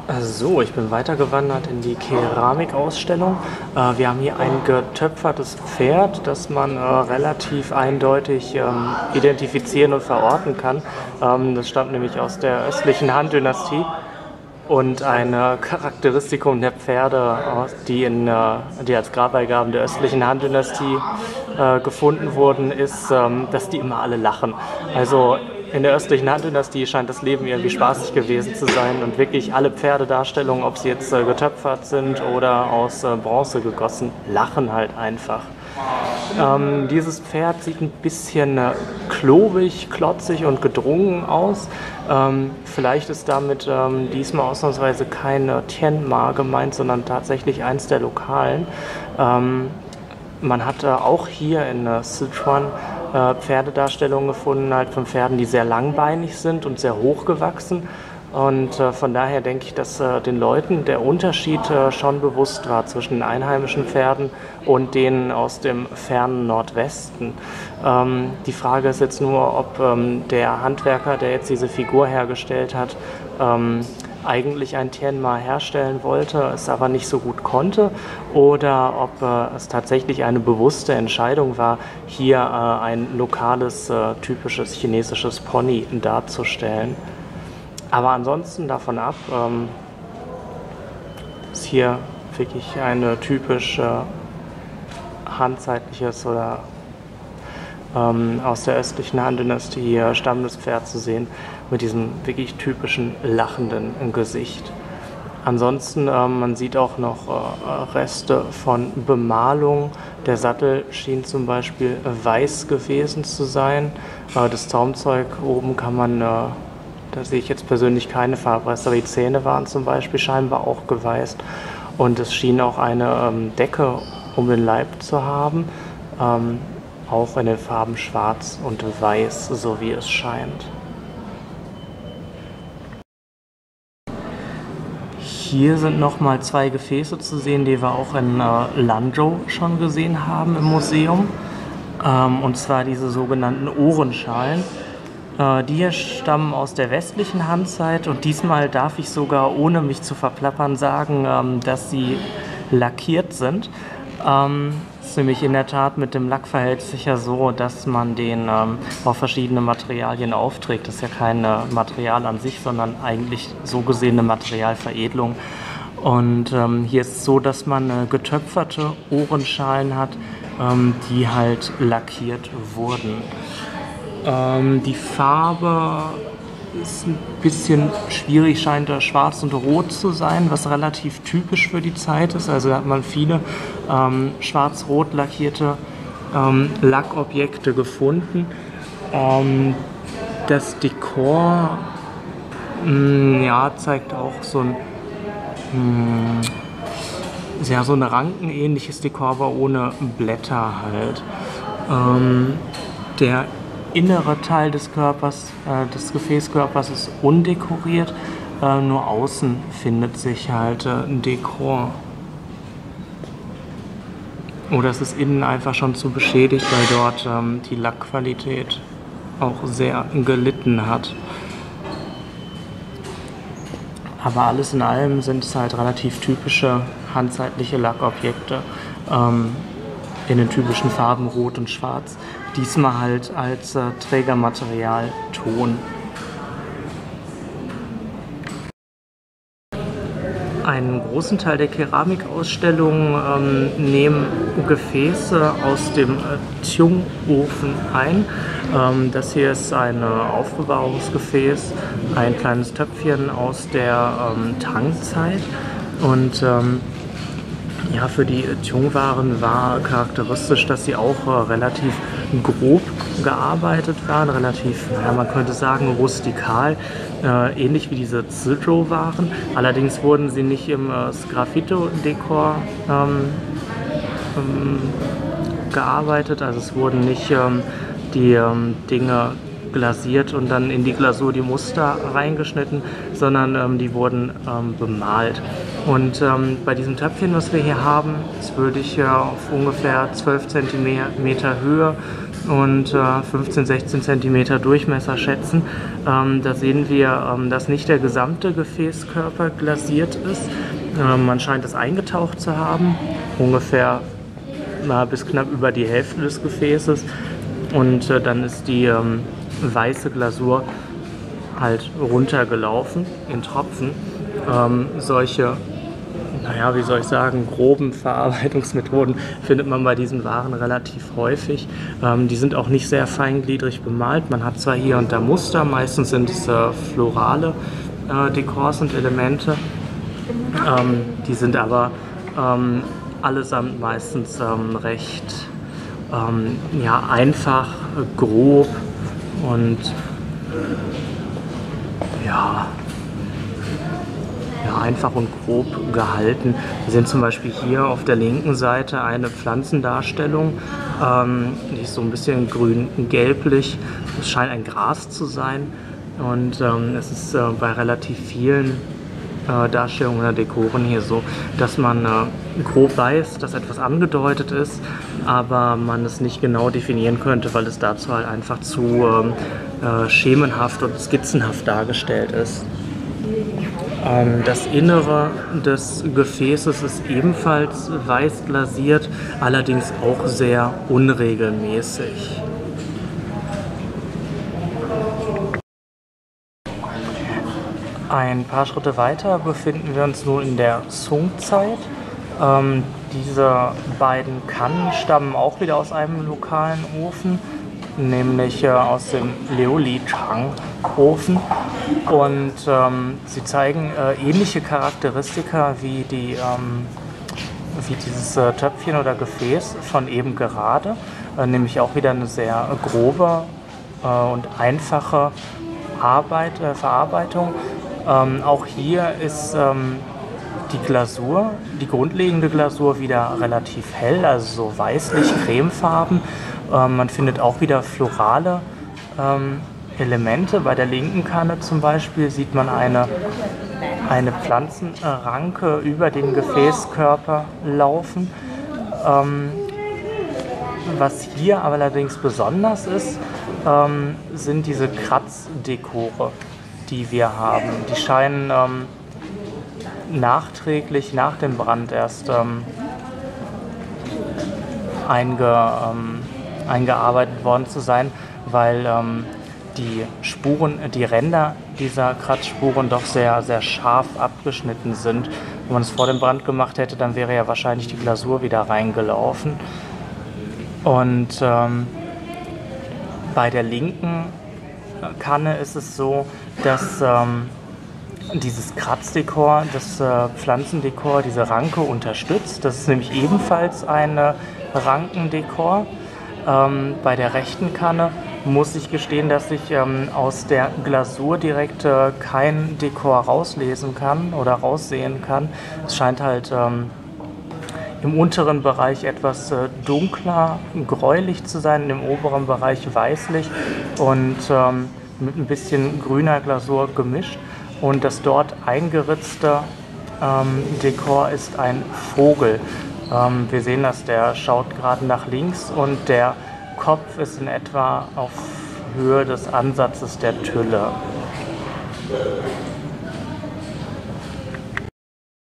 So, ich bin weitergewandert in die Keramikausstellung. Wir haben hier ein getöpfertes Pferd, das man relativ eindeutig identifizieren und verorten kann. Das stammt nämlich aus der östlichen Han-Dynastie. Und ein Charakteristikum der Pferde, die als Grabbeigaben der östlichen Han-Dynastie gefunden wurden, ist, dass die immer alle lachen. Also in der östlichen Han-Dynastie scheint das Leben irgendwie spaßig gewesen zu sein und wirklich alle Pferdedarstellungen, ob sie jetzt getöpfert sind oder aus Bronze gegossen, lachen halt einfach. Dieses Pferd sieht ein bisschen klobig, klotzig und gedrungen aus. Vielleicht ist damit diesmal ausnahmsweise kein Tianma gemeint, sondern tatsächlich eins der lokalen. Man hat auch hier in Sichuan Pferdedarstellungen gefunden, halt von Pferden, die sehr langbeinig sind und sehr hochgewachsen. Und von daher denke ich, dass den Leuten der Unterschied schon bewusst war zwischen den einheimischen Pferden und denen aus dem fernen Nordwesten. Die Frage ist jetzt nur, ob der Handwerker, der jetzt diese Figur hergestellt hat, eigentlich ein Tianma herstellen wollte, es aber nicht so gut konnte, oder ob es tatsächlich eine bewusste Entscheidung war, hier ein lokales, typisches chinesisches Pony darzustellen. Aber ansonsten davon ab, ist hier wirklich eine typisch handzeitliches oder aus der östlichen Han-Dynastie stammendes Pferd zu sehen, mit diesem wirklich typischen lachenden Gesicht. Ansonsten, man sieht auch noch Reste von Bemalung. Der Sattel schien zum Beispiel weiß gewesen zu sein. Das Zaumzeug oben kann man, da sehe ich jetzt persönlich keine Farbreste, aber die Zähne waren zum Beispiel scheinbar auch geweißt. Und es schien auch eine Decke um den Leib zu haben, auch in den Farben schwarz und weiß, so wie es scheint. Hier sind nochmal zwei Gefäße zu sehen, die wir auch in Lanzhou schon gesehen haben im Museum. Und zwar diese sogenannten Ohrenschalen. Die hier stammen aus der westlichen Han-Zeit und diesmal darf ich sogar, ohne mich zu verplappern, sagen, dass sie lackiert sind. Es ist nämlich in der Tat mit dem Lack verhält es sich ja so, dass man den auf verschiedene Materialien aufträgt. Das ist ja kein Material an sich, sondern eigentlich so gesehen eine Materialveredelung. Und hier ist es so, dass man getöpferte Ohrenschalen hat, die halt lackiert wurden. Die Farbe ist ein bisschen schwierig, scheint da schwarz und rot zu sein, was relativ typisch für die Zeit ist. Also da hat man viele schwarz-rot lackierte Lackobjekte gefunden. Das Dekor ja, zeigt auch so ein ja, so ein rankenähnliches Dekor, aber ohne Blätter halt. Der innere Teil des Körpers, des Gefäßkörpers ist undekoriert, nur außen findet sich halt ein Dekor. Oder es ist innen einfach schon zu beschädigt, weil dort die Lackqualität auch sehr gelitten hat. Aber alles in allem sind es halt relativ typische handzeitliche Lackobjekte in den typischen Farben Rot und Schwarz. Diesmal halt als Trägermaterial Ton. Einen großen Teil der Keramikausstellung nehmen Gefäße aus dem Tiong-Ofen ein. Das hier ist ein Aufbewahrungsgefäß, ein kleines Töpfchen aus der Tang-Zeit. Und ja, für die Tiong-Waren war charakteristisch, dass sie auch relativ grob gearbeitet waren, relativ, ja, man könnte sagen, rustikal, ähnlich wie diese Zizhou-Waren. Allerdings wurden sie nicht im Sgraffito-Dekor gearbeitet, also es wurden nicht die Dinge glasiert und dann in die Glasur die Muster reingeschnitten, sondern die wurden bemalt. Und bei diesem Töpfchen, was wir hier haben, das würde ich auf ungefähr 12 cm Höhe und 15, 16 cm Durchmesser schätzen. Da sehen wir, dass nicht der gesamte Gefäßkörper glasiert ist. Man scheint es eingetaucht zu haben, ungefähr bis knapp über die Hälfte des Gefäßes. Und dann ist die weiße Glasur halt runtergelaufen in Tropfen. Solche, naja, wie soll ich sagen, groben Verarbeitungsmethoden findet man bei diesen Waren relativ häufig. Die sind auch nicht sehr feingliedrig bemalt. Man hat zwar hier und da Muster, meistens sind es florale Dekors und Elemente. Die sind aber allesamt meistens recht ja, einfach, grob und ja, einfach und grob gehalten. Wir sehen zum Beispiel hier auf der linken Seite eine Pflanzendarstellung, die ist so ein bisschen grün-gelblich. Es scheint ein Gras zu sein und es ist bei relativ vielen Darstellungen oder Dekoren hier so, dass man grob weiß, dass etwas angedeutet ist, aber man es nicht genau definieren könnte, weil es dazu halt einfach zu schemenhaft und skizzenhaft dargestellt ist. Das Innere des Gefäßes ist ebenfalls weiß glasiert, allerdings auch sehr unregelmäßig. Ein paar Schritte weiter befinden wir uns nun in der Song-Zeit. Diese beiden Kannen stammen auch wieder aus einem lokalen Ofen, nämlich aus dem Liulichang-Ofen. Und sie zeigen ähnliche Charakteristika wie dieses Töpfchen oder Gefäß von eben gerade, nämlich auch wieder eine sehr grobe und einfache Verarbeitung. Auch hier ist die Glasur, die grundlegende Glasur wieder relativ hell, also so weißlich-cremefarben. Man findet auch wieder florale Elemente. Bei der linken Kanne zum Beispiel sieht man eine Pflanzenranke über den Gefäßkörper laufen. Was hier allerdings besonders ist, sind diese Kratzdekore, die wir haben. Die scheinen nachträglich nach dem Brand erst eingearbeitet worden zu sein, weil die Ränder dieser Kratzspuren doch sehr, sehr scharf abgeschnitten sind. Wenn man es vor dem Brand gemacht hätte, dann wäre ja wahrscheinlich die Glasur wieder reingelaufen. Und bei der linken Kanne ist es so, dass dieses Kratzdekor, das Pflanzendekor, diese Ranke unterstützt. Das ist nämlich ebenfalls ein Rankendekor. Bei der rechten Kanne muss ich gestehen, dass ich aus der Glasur direkt kein Dekor rauslesen kann oder raussehen kann. Es scheint halt im unteren Bereich etwas dunkler, gräulich zu sein, im oberen Bereich weißlich und mit ein bisschen grüner Glasur gemischt. Und das dort eingeritzte Dekor ist ein Vogel. Wir sehen das, der schaut gerade nach links und der Kopf ist in etwa auf Höhe des Ansatzes der Tülle.